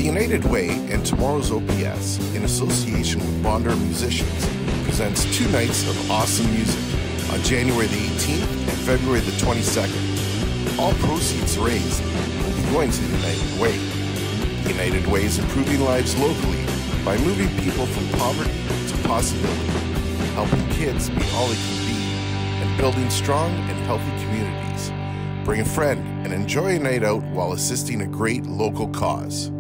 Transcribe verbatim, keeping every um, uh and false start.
United Way and Tomorrow's O P S, in association with Bonder Musicians, presents two nights of awesome music on January the eighteenth and February the twenty-second. All proceeds raised will be going to the United Way. The United Way is improving lives locally by moving people from poverty to possibility, helping kids be all they can be, and building strong and healthy communities. Bring a friend and enjoy a night out while assisting a great local cause.